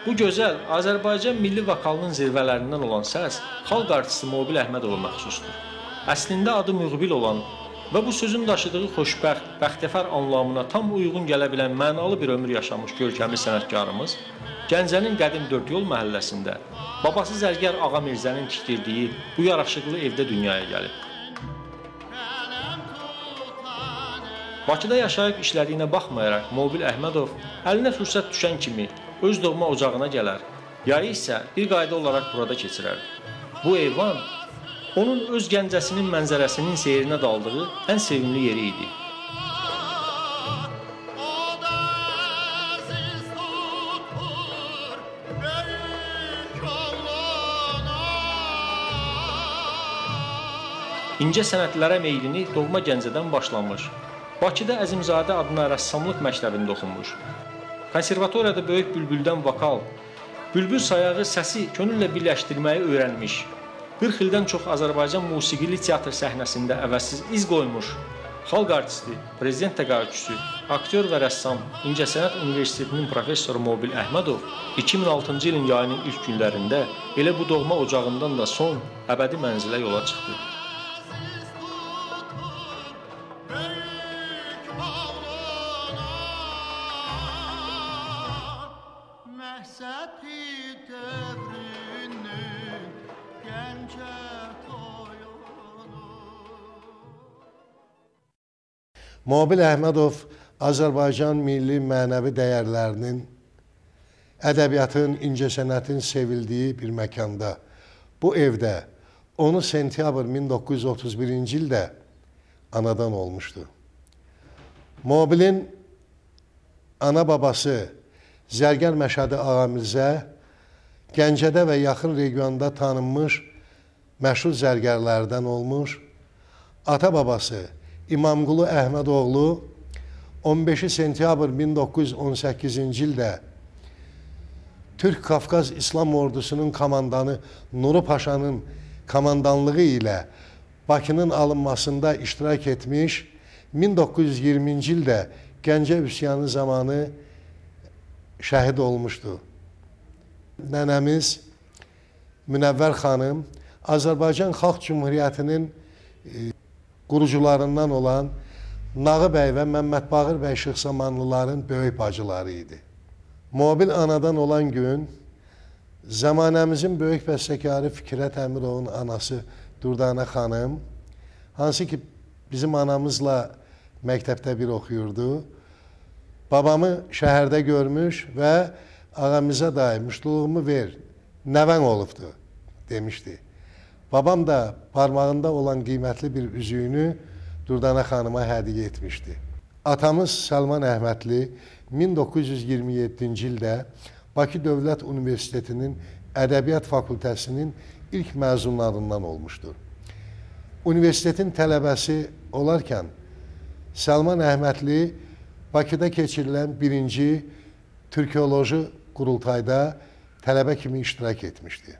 Bu gözəl Azərbaycan milli vokalının zirvələrindən olan səs xalq artisti Mobil Əhmədova məxsusdur. Əslində adı Müqbil olan və bu sözün daşıdığı xoşbəxt, bəxtəvər anlamına tam uyğun gələ bilən mənalı bir ömür yaşamış görkəmli sənətkarımız Gəncənin qədim Dördyol məhəlləsində babası Zərgər Ağa Mirzənin tikdirdiyi bu yaraşıqlı evdə dünyaya gəlib. Bakıda yaşayıb işlədiyinə baxmayaraq Mobil Əhmədov əlinə fürsət düşən kimi öz doğma ocağına gələr, yayı isə bir qayda olaraq burada keçirər. Bu eyvan onun öz Gəncəsinin mənzərəsinin seyrinə daldığı ən sevimli yeri idi. İncə sənətlərə meylini doğma Gəncədən başlamış. Bakıda Əzimzadə adına rəssamlıq məktəbində oxunmuş. Konservatoriyada böyük bülbüldən vokal, bülbül sayağı səsi könüllə birləşdirməyi öyrənmiş. 40 ildən çox Azərbaycan musiqili teatr səhnəsində əvəzsiz iz qoymuş. Xalq artisti, prezident təqaüdçüsü, aktyor və rəssam İncəsənət Universitetinin professoru Mobil Əhmədov 2006-cı ilin yayının ilk günlərində elə bu doğma ocağından da son əbədi mənzilə yola çıxdı. Mobil Əhmədov Azərbaycan milli mənəvi dəyərlərinin, ədəbiyyatın, incəsənətin sevildiyi bir məkanda, bu evdə 10 sentyabr 1931-ci ildə anadan olmuşdu. Mobilin ana babası Zərgər Məşədi Ağa Mirzə Gəncədə və yaxın regionda tanınmış məşhur zərgərlərdən olmuş, ata babası İmamqulu Əhmədoğlu 15 sentyabr 1918-ci ildə Türk Qafqaz İslam Ordusunun komandanı Nuru Paşanın komandanlığı ilə Bakının alınmasında iştirak etmiş, 1920-ci ildə Gəncə üsyanı zamanı şəhid olmuşdu. Nənəmiz Münəvvər xanım Azərbaycan Xalq Cümhuriyyətinin qurucularından olan Nağı bəy və Məmməd Baqır bəy Şıxsamanlıların böyük bacıları idi. Mobil anadan olan gün zamanəmizin böyük bəstəkarı Fikrət Əmirovun anası Durdana xanım, hansı ki bizim anamızla məktəbdə bir oxuyurdu, babamı şəhərdə görmüş və ağamıza dair müştuluğumu ver, nəvən olubdu demişdi. Babam da parmağında olan qiymətli bir üzüyünü Durdana xanıma hədiyyə etmişdi. Atamız Səlman Əhmədli 1927-ci ildə Bakı Dövlət Universitetinin Ədəbiyyat Fakültəsinin ilk məzunlarından olmuşdur. Universitetin tələbəsi olarkən Səlman Əhmədli Bakıda keçirilən birinci Türkoloji qurultayda tələbə kimi iştirak etmişdi.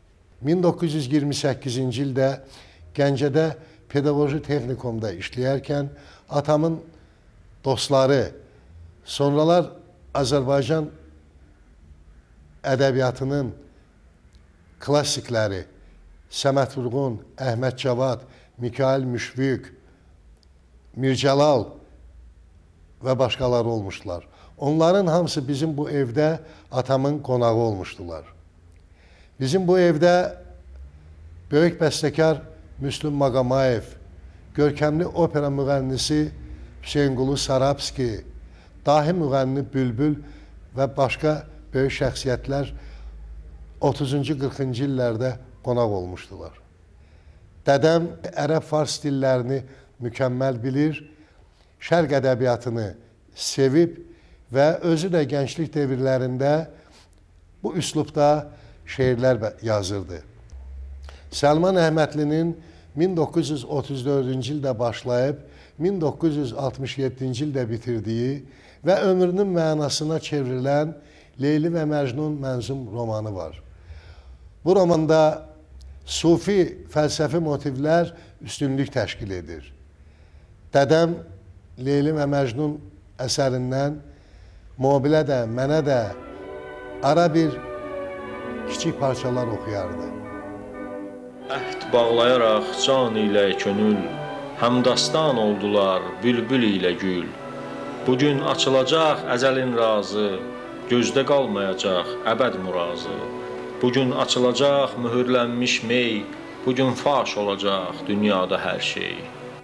1928-ci ildə Gəncədə pedaqoji texnikumda işləyərkən atamın dostları, sonralar Azərbaycan ədəbiyyatının klassikləri Səməd Vurğun, Əhməd Cavad, Mikail Müşfiq, Mircəlal və başqaları olmuşdular. Onların hamısı bizim bu evdə atamın qonağı olmuşdular. Bizim bu evdə böyük bəstəkar Müslüm Maqamayev, görkəmli opera müğənnisi Hüseynqulu Sarabski, dahi müğənni Bülbül və başqa böyük şəxsiyyətlər 30-cu 40-cı illərdə qonaq olmuşdular. Dədəm ərəb-fars dillərini mükəmməl bilir, şərq ədəbiyyatını sevib və özü də gənclik devirlərində bu üslubda şeirlər yazırdı. Səlman Əhmədlinin 1934-cü ildə başlayıb 1967-ci ildə bitirdiyi və ömrünün mənasına çevrilən Leyli və Məcnun mənzum romanı var. Bu romanda sufi fəlsəfi motivlər üstünlük təşkil edir. Dədəm Leyli və Məcnun əsərindən Mobilə də, mənə də ara bir kiçik parçalar oxuyardı. Əhd bağlayaraq can ilə könül, həmdastan oldular bülbül ilə gül. Bugün açılacaq əzəlin razı, gözdə qalmayacaq əbəd murazı. Bugün açılacaq mühürlənmiş mey, bugün faş olacaq dünyada hər şey.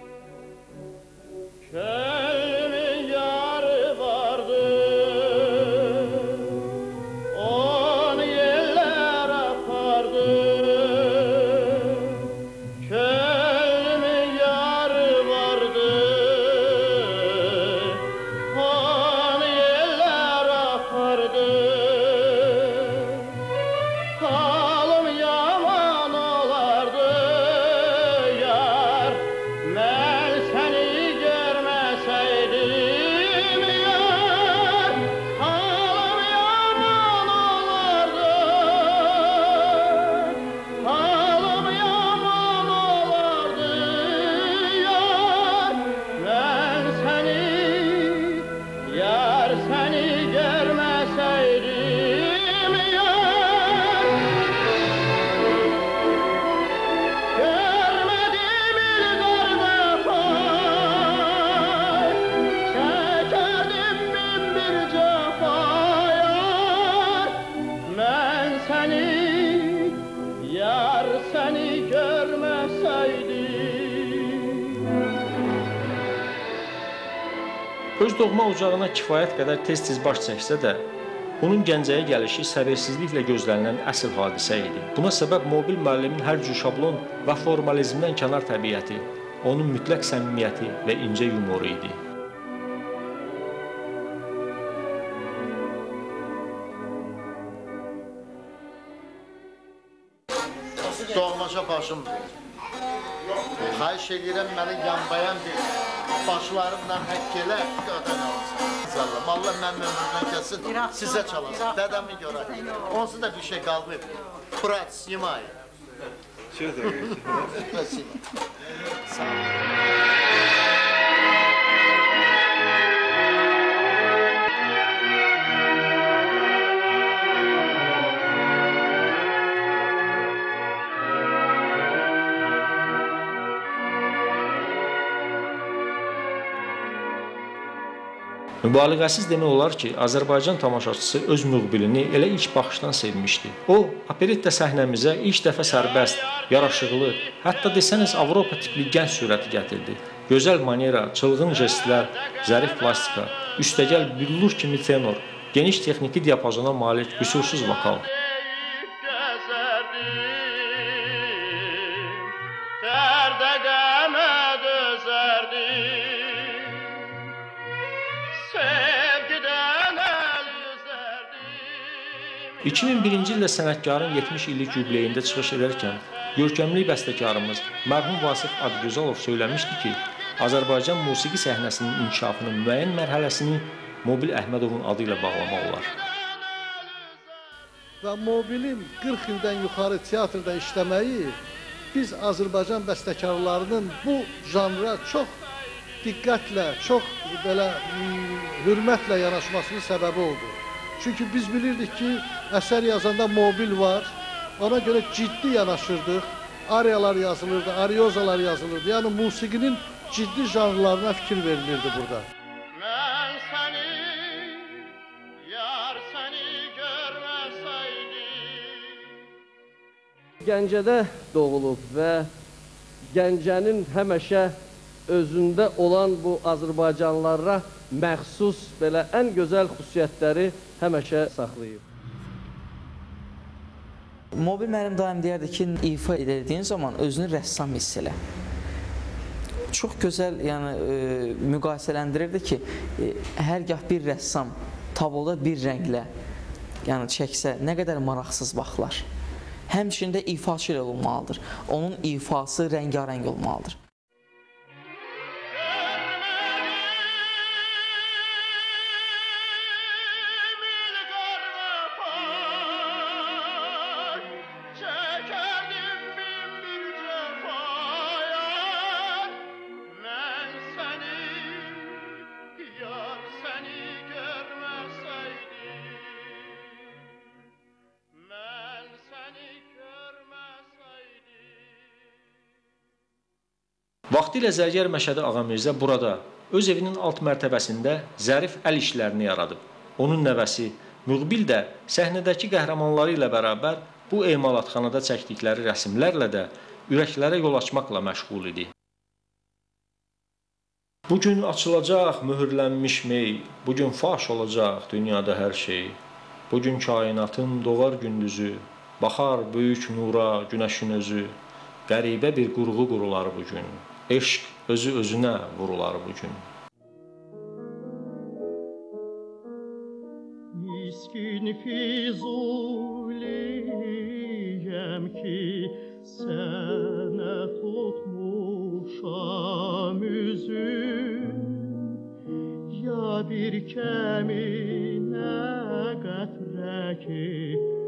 Öz doğma ocağına kifayət qədər tez-tez baş çəksə də, onun Gəncəyə gəlişi səbirsizliklə gözlənilən əsl hadisə idi. Buna səbəb mobil müəllimin hər cür şablon və formalizmdən kənar təbiəti, onun mütləq səmimiyyəti və incə yumoru idi. Doğmaca başım. Xahiş edirəm məni yanbayan bir başlarımla həkk elə, qadan alsın. Allah mənim ömrümdən kəsin, sizə çalasın, dədəmi görək. Onsuz da bir şey qalmayıb. Brat, Simay. Спасибо. Sağ olun. Mübaliğəsiz demək olar ki, Azərbaycan tamaşaçısı öz müqbilini elə ilk baxışdan sevmişdi. O, operetta səhnəmizə ilk dəfə sərbəst, yaraşıqlı, hətta desəniz Avropa tipli gənc surəti gətirdi. Gözəl manera, çılğın jestlər, zərif plastika, üstəgəl billur kimi tenor, geniş texniki diapazona malik qüsursuz vokal. – 2001-ci ildə sənətkarın 70 illik yubileyində çıxış edərkən, görkəmli bəstəkarımız mərhum Vasif Adıgözalov söyləmişdi ki, Azərbaycan musiqi səhnəsinin inkişafının müəyyən mərhələsini Mobil Əhmədovun adı ilə bağlamaq olar. Və Mobilin 40 ildən yuxarı teatrda işləməyi biz Azərbaycan bəstəkarlarının bu janra çox diqqətlə, çox belə hörmətlə yanaşmasının səbəbi oldu. Çünki biz bilirdik ki, əsər yazanda mobil var, ona görə ciddi yanaşırdıq, ariyalar yazılırdı, ariozalar yazılırdı. Yəni musiqinin ciddi janrlarına fikir verilirdi burada. Mən səni, yar səni görməsəydim. Gəncədə doğulub və Gəncənin həmişə özündə olan bu Azərbaycanlılara məxsus belə ən gözəl xüsusiyyətləri həmişə saxlayıb. Mobil müəllim daim deyərdi ki, ifa edildiyin zaman özünü rəssam hiss elə. Çox gözəl, yəni müqayisələndirirdi ki, hər gah bir rəssam tabloda bir rənglə yəni çəksə, nə qədər maraqsız baxlar. Həmçində ifaçı ilə olmalıdır. Onun ifası rəngarəng olmalıdır. Vaxtilə zərgər Məşədi Ağamirzə burada öz evinin alt mərtəbəsində zərif əl işlərini yaradıb. Onun nəvəsi Müqbil də səhnədəki qəhrəmanları ilə bərabər bu emalatxanada çəkdikləri rəsmlərlə də ürəklərə yol açmaqla məşğul idi. Bugün açılacaq möhürlənmiş mey, bugün faş olacaq dünyada hər şey. Bugün kainatın doğar gündüzü, baxar böyük nura günəşin özü. Qəribə bir qurğu qurular bugün, eşq özü özünə vurular bugün. Miskin Füzuliyəm ki, sənə tutmuşam üzüm. Ya bir kəminə qətrə ki,